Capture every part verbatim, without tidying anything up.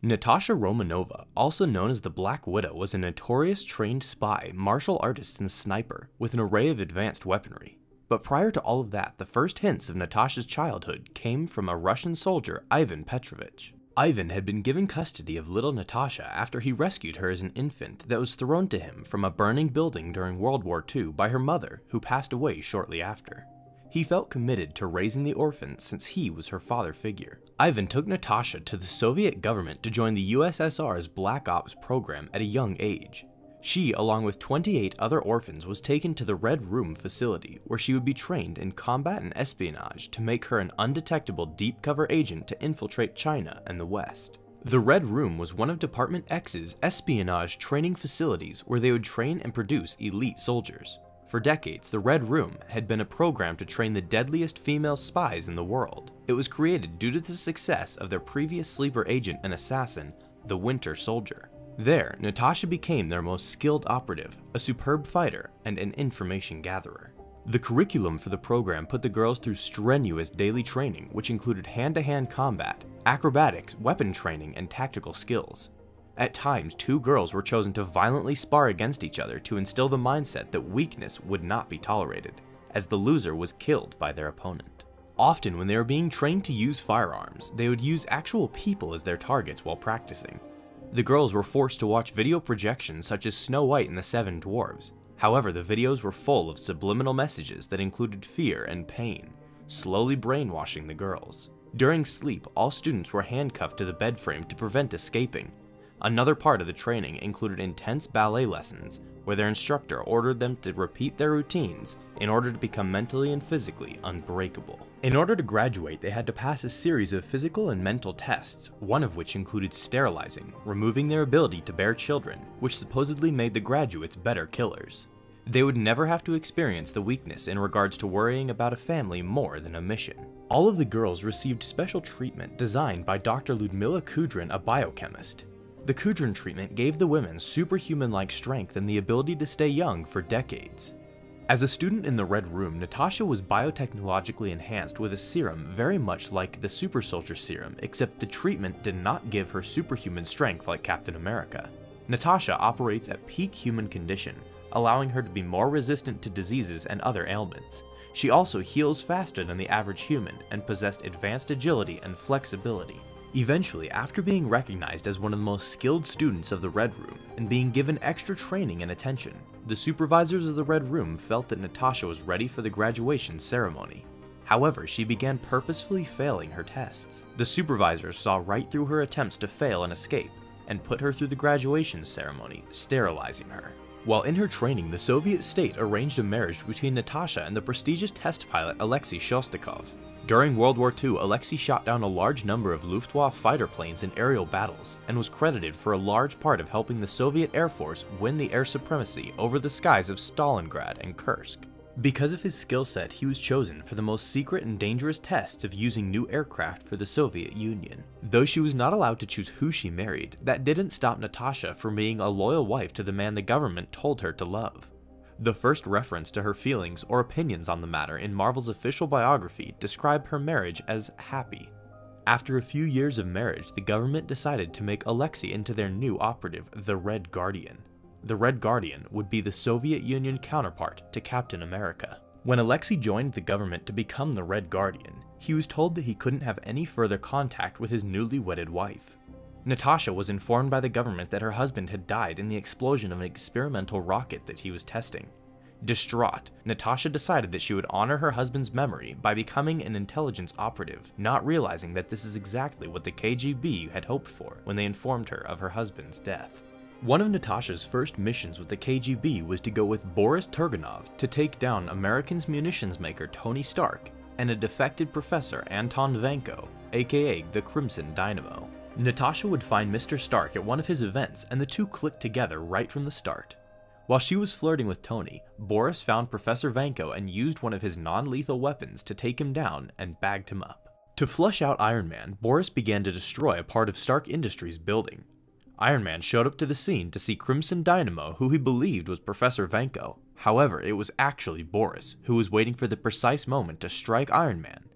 Natasha Romanova, also known as the Black Widow, was a notorious trained spy, martial artist, and sniper with an array of advanced weaponry. But prior to all of that, the first hints of Natasha's childhood came from a Russian soldier, Ivan Petrovich. Ivan had been given custody of little Natasha after he rescued her as an infant that was thrown to him from a burning building during World War Two by her mother, who passed away shortly after. He felt committed to raising the orphan since he was her father figure. Ivan took Natasha to the Soviet government to join the U S S R's Black Ops program at a young age. She, along with twenty-eight other orphans, was taken to the Red Room facility where she would be trained in combat and espionage to make her an undetectable deep cover agent to infiltrate China and the West. The Red Room was one of Department X's espionage training facilities where they would train and produce elite soldiers. For decades, the Red Room had been a program to train the deadliest female spies in the world. It was created due to the success of their previous sleeper agent and assassin, the Winter Soldier. There, Natasha became their most skilled operative, a superb fighter, and an information gatherer. The curriculum for the program put the girls through strenuous daily training, which included hand-to-hand combat, acrobatics, weapon training, and tactical skills. At times, two girls were chosen to violently spar against each other to instill the mindset that weakness would not be tolerated, as the loser was killed by their opponent. Often, when they were being trained to use firearms, they would use actual people as their targets while practicing. The girls were forced to watch video projections such as Snow White and the Seven Dwarves. However, the videos were full of subliminal messages that included fear and pain, slowly brainwashing the girls. During sleep, all students were handcuffed to the bed frame to prevent escaping. Another part of the training included intense ballet lessons, where their instructor ordered them to repeat their routines in order to become mentally and physically unbreakable. In order to graduate, they had to pass a series of physical and mental tests, one of which included sterilizing, removing their ability to bear children, which supposedly made the graduates better killers. They would never have to experience the weakness in regards to worrying about a family more than a mission. All of the girls received special treatment designed by Doctor Ludmila Kudrin, a biochemist. The Kudrin treatment gave the women superhuman-like strength and the ability to stay young for decades. As a student in the Red Room, Natasha was biotechnologically enhanced with a serum very much like the Super Soldier Serum, except the treatment did not give her superhuman strength like Captain America. Natasha operates at peak human condition, allowing her to be more resistant to diseases and other ailments. She also heals faster than the average human and possessed advanced agility and flexibility. Eventually, after being recognized as one of the most skilled students of the Red Room and being given extra training and attention, the supervisors of the Red Room felt that Natasha was ready for the graduation ceremony. However, she began purposefully failing her tests. The supervisors saw right through her attempts to fail and escape, and put her through the graduation ceremony, sterilizing her. While in her training, the Soviet state arranged a marriage between Natasha and the prestigious test pilot Alexei Shostakov. During World War Two, Alexei shot down a large number of Luftwaffe fighter planes in aerial battles, and was credited for a large part of helping the Soviet Air Force win the air supremacy over the skies of Stalingrad and Kursk. Because of his skill set, he was chosen for the most secret and dangerous tests of using new aircraft for the Soviet Union. Though she was not allowed to choose who she married, that didn't stop Natasha from being a loyal wife to the man the government told her to love. The first reference to her feelings or opinions on the matter in Marvel's official biography described her marriage as happy. After a few years of marriage, the government decided to make Alexei into their new operative, the Red Guardian. The Red Guardian would be the Soviet Union counterpart to Captain America. When Alexei joined the government to become the Red Guardian, he was told that he couldn't have any further contact with his newly wedded wife. Natasha was informed by the government that her husband had died in the explosion of an experimental rocket that he was testing. Distraught, Natasha decided that she would honor her husband's memory by becoming an intelligence operative, not realizing that this is exactly what the K G B had hoped for when they informed her of her husband's death. One of Natasha's first missions with the K G B was to go with Boris Turganov to take down American's munitions maker Tony Stark and a defected professor Anton Vanko, aka the Crimson Dynamo. Natasha would find Mister Stark at one of his events, and the two clicked together right from the start. While she was flirting with Tony, Boris found Professor Vanko and used one of his non-lethal weapons to take him down and bagged him up. To flush out Iron Man, Boris began to destroy a part of Stark Industries' building. Iron Man showed up to the scene to see Crimson Dynamo, who he believed was Professor Vanko. However, it was actually Boris, who was waiting for the precise moment to strike Iron Man,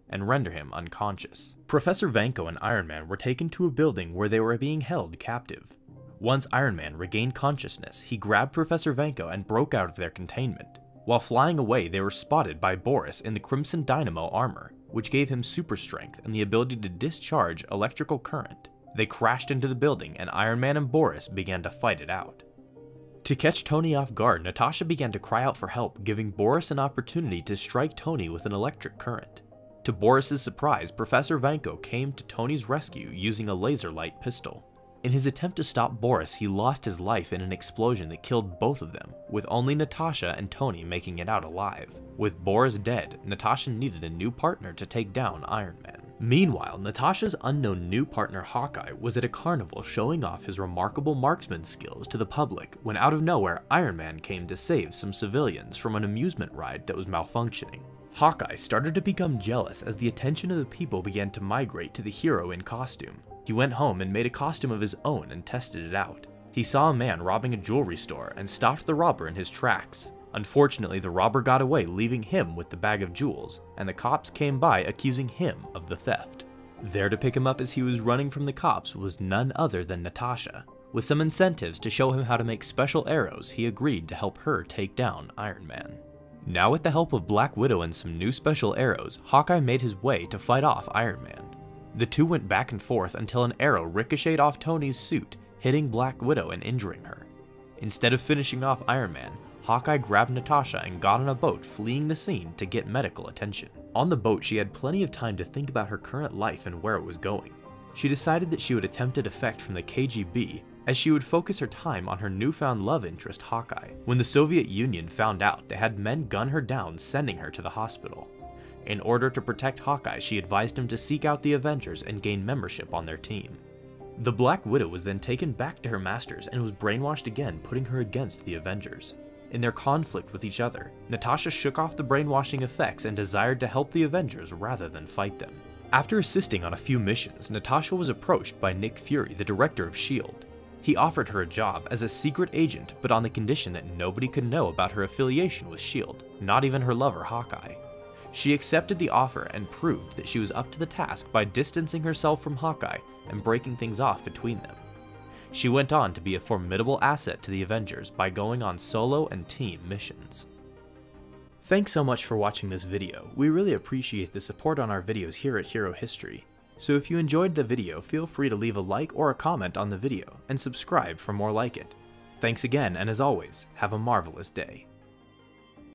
and render him unconscious. Professor Vanko and Iron Man were taken to a building where they were being held captive. Once Iron Man regained consciousness, he grabbed Professor Vanko and broke out of their containment. While flying away, they were spotted by Boris in the Crimson Dynamo armor, which gave him super strength and the ability to discharge electrical current. They crashed into the building and Iron Man and Boris began to fight it out. To catch Tony off guard, Natasha began to cry out for help, giving Boris an opportunity to strike Tony with an electric current. To Boris's surprise, Professor Vanko came to Tony's rescue using a laser light pistol. In his attempt to stop Boris, he lost his life in an explosion that killed both of them, with only Natasha and Tony making it out alive. With Boris dead, Natasha needed a new partner to take down Iron Man. Meanwhile, Natasha's unknown new partner Hawkeye was at a carnival showing off his remarkable marksman skills to the public when out of nowhere Iron Man came to save some civilians from an amusement ride that was malfunctioning. Hawkeye started to become jealous as the attention of the people began to migrate to the hero in costume. He went home and made a costume of his own and tested it out. He saw a man robbing a jewelry store and stopped the robber in his tracks. Unfortunately, the robber got away, leaving him with the bag of jewels, and the cops came by accusing him of the theft. There to pick him up as he was running from the cops was none other than Natasha. With some incentives to show him how to make special arrows, he agreed to help her take down Iron Man. Now with the help of Black Widow and some new special arrows, Hawkeye made his way to fight off Iron Man. The two went back and forth until an arrow ricocheted off Tony's suit, hitting Black Widow and injuring her. Instead of finishing off Iron Man, Hawkeye grabbed Natasha and got on a boat, fleeing the scene to get medical attention. On the boat, she had plenty of time to think about her current life and where it was going. She decided that she would attempt a defect from the K G B, as she would focus her time on her newfound love interest Hawkeye. When the Soviet Union found out, they had men gun her down, sending her to the hospital. In order to protect Hawkeye, she advised him to seek out the Avengers and gain membership on their team. The Black Widow was then taken back to her masters and was brainwashed again, putting her against the Avengers. In their conflict with each other, Natasha shook off the brainwashing effects and desired to help the Avengers rather than fight them. After assisting on a few missions, Natasha was approached by Nick Fury, the director of S H I E L D. He offered her a job as a secret agent, but on the condition that nobody could know about her affiliation with S H I E L D, not even her lover Hawkeye. She accepted the offer and proved that she was up to the task by distancing herself from Hawkeye and breaking things off between them. She went on to be a formidable asset to the Avengers by going on solo and team missions. Thanks so much for watching this video. We really appreciate the support on our videos here at Hero History. So if you enjoyed the video, feel free to leave a like or a comment on the video, and subscribe for more like it. Thanks again, and as always, have a marvelous day.